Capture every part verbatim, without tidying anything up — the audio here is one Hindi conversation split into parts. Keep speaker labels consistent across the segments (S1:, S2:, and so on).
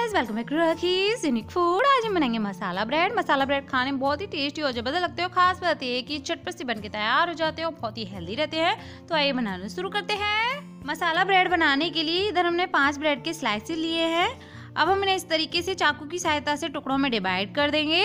S1: Guys, welcome back to Rakhi's unique food. आज हम बनाएंगे मसाला ब्रेड। मसाला ब्रेड खाने में बहुत ही टेस्टी और जबरदस्त लगते हो। खास बात यह है कि चटपट से बन के तैयार हो जाते हो, बहुत ही हेल्दी रहते हैं। तो आइए बनाना शुरू करते हैं। मसाला ब्रेड बनाने के लिए इधर हमने पांच ब्रेड के स्लाइसेस लिए हैं। अब हम इन्हें इस तरीके से चाकू की सहायता से टुकड़ों में डिवाइड कर देंगे।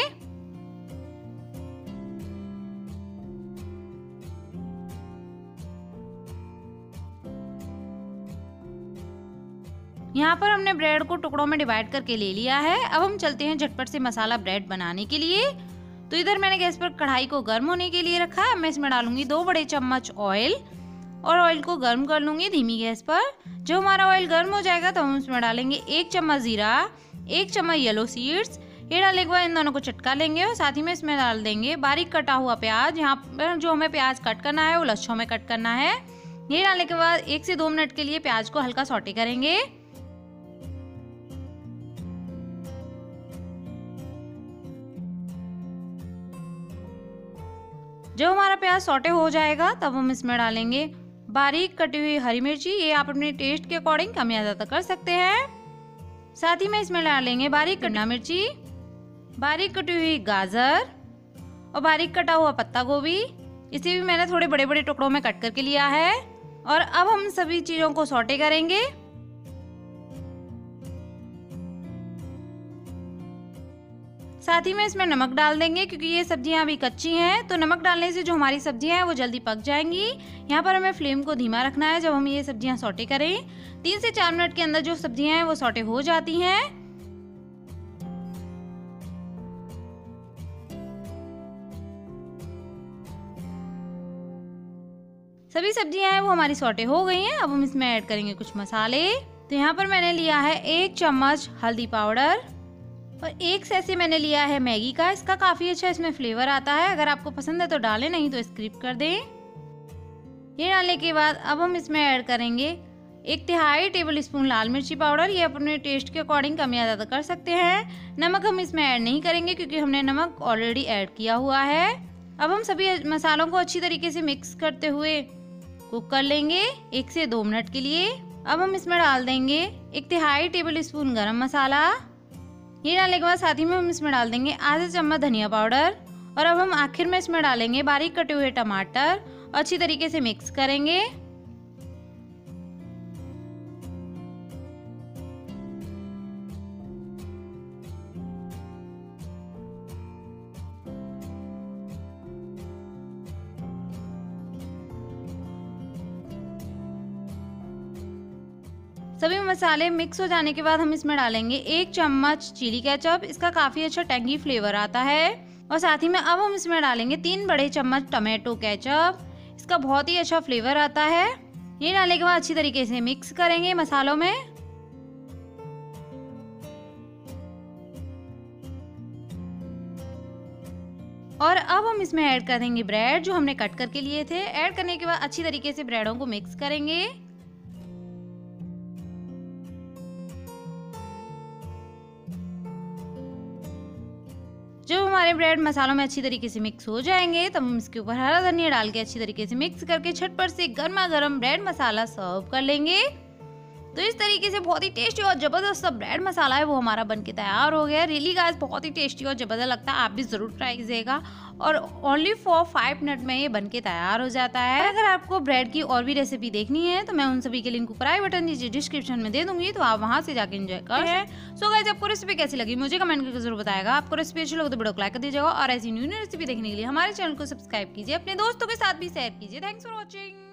S1: यहाँ पर हमने ब्रेड को टुकड़ों में डिवाइड करके ले लिया है। अब हम चलते हैं झटपट से मसाला ब्रेड बनाने के लिए। तो इधर मैंने गैस पर कढ़ाई को गर्म होने के लिए रखा है। मैं इसमें डालूंगी दो बड़े चम्मच ऑयल और ऑयल को गर्म कर लूंगी धीमी गैस पर। जब हमारा ऑयल गर्म हो जाएगा तो हम इसमें डालेंगे एक चम्मच जीरा, एक चम्मच येलो सीड्स। ये डालने के बाद इन दोनों को चटका लेंगे और साथ ही में इसमें डाल देंगे बारीक कटा हुआ प्याज। यहाँ पर जो हमें प्याज कट करना है वो लच्छों में कट करना है। ये डालने के बाद एक से दो मिनट के लिए प्याज को हल्का सौटे करेंगे। जब हमारा प्याज सौटे हो जाएगा तब हम इसमें डालेंगे बारीक कटी हुई हरी मिर्ची। ये आप अपने टेस्ट के अकॉर्डिंग कम या ज्यादा कर सकते हैं। साथ ही में इसमें डालेंगे बारीक कटी मिर्ची, बारीक कटी हुई गाजर और बारीक कटा हुआ पत्ता गोभी। इसे भी मैंने थोड़े बड़े बड़े टुकड़ों में कट करके लिया है। और अब हम सभी चीजों को सौटे करेंगे। साथ ही में इसमें नमक डाल देंगे क्योंकि ये सब्जियां अभी कच्ची हैं। तो नमक डालने से जो हमारी सब्जियां हैं वो जल्दी पक जाएंगी। यहाँ पर हमें फ्लेम को धीमा रखना है जब हम ये सब्जियां सौटे करें। तीन से चार मिनट के अंदर जो सब्जियां हैं वो सौटे हो जाती हैं। सभी सब्जियां हैं वो हमारी सौटे हो गई हैं। अब हम इसमें ऐड करेंगे कुछ मसाले। तो यहाँ पर मैंने लिया है एक चम्मच हल्दी पाउडर और एक सैसे मैंने लिया है मैगी का। इसका काफी अच्छा इसमें फ्लेवर आता है। अगर आपको पसंद है तो डालें, नहीं तो स्किप कर दें। ये डालने के बाद अब हम इसमें ऐड करेंगे एक तिहाई टेबल स्पून लाल मिर्ची पाउडर। ये अपने टेस्ट के अकॉर्डिंग कम या ज्यादा कर सकते हैं। नमक हम इसमें ऐड नहीं करेंगे क्योंकि हमने नमक ऑलरेडी ऐड किया हुआ है। अब हम सभी मसालों को अच्छी तरीके से मिक्स करते हुए कुक कर लेंगे एक से दो मिनट के लिए। अब हम इसमें डाल देंगे एक तिहाई टेबल स्पून गरम मसाला। ये डालने के बाद साथ ही में हम इसमें डाल देंगे आधा चम्मच धनिया पाउडर। और अब हम आखिर में इसमें डालेंगे बारीक कटे हुए टमाटर और अच्छी तरीके से मिक्स करेंगे। सभी मसाले मिक्स हो जाने के बाद हम इसमें डालेंगे एक चम्मच चिली केचप। इसका काफी अच्छा टेंगी फ्लेवर आता है। और साथ ही में अब हम इसमें डालेंगे तीन बड़े चम्मच टमाटो केचप। इसका बहुत ही अच्छा फ्लेवर आता है। ये डालने के बाद अच्छी तरीके से मिक्स करेंगे मसालों में। और अब हम इसमें ऐड कर देंगे ब्रेड जो हमने कट करके लिए थे। ऐड करने के बाद अच्छी तरीके से ब्रेडों को मिक्स करेंगे। जब हमारे ब्रेड मसालों में अच्छी तरीके से मिक्स हो जाएंगे तब हम इसके ऊपर हरा धनिया डाल के अच्छी तरीके से मिक्स करके झटपट से गर्मा गर्म ब्रेड मसाला सर्व कर लेंगे। तो इस तरीके से बहुत ही टेस्टी और जबरदस्त ब्रेड मसाला है वो हमारा बनके तैयार हो गया। रियली गाइस बहुत ही टेस्टी और जबरदस्त लगता है। आप भी जरूर ट्राई कीजिएगा। और ओनली फॉर फाइव मिनट में ये बनके तैयार हो जाता है। अगर आपको ब्रेड की और भी रेसिपी देखनी है तो मैं उन सभी के लिंक ऊपर आई बटन नीचे डिस्क्रिप्शन में दे दूंगी, तो आप वहां से जाके एंजॉय कर हैं। सो गाइस, आपको रेसिपी कैसी लगी मुझे कमेंट करके जरूर बताएगा। आपको रेसिपी अच्छी लगे तो वीडियो को लाइक कर दीजिएगा और ऐसी न्यू न्यू रेसिपी देखने के लिए हमारे चैनल को सब्सक्राइब कीजिए, अपने दोस्तों के साथ भी शेयर कीजिए। Thanks for watching.